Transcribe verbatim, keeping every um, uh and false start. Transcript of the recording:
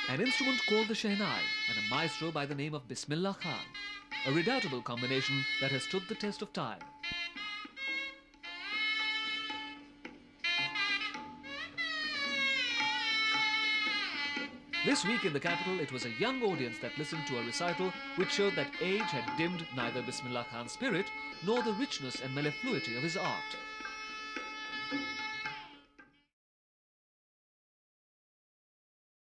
an instrument called the Shehnai, and a maestro by the name of Bismillah Khan. A redoubtable combination that has stood the test of time. This week in the capital, it was a young audience that listened to a recital which showed that age had dimmed neither Bismillah Khan's spirit nor the richness and mellifluity of his art.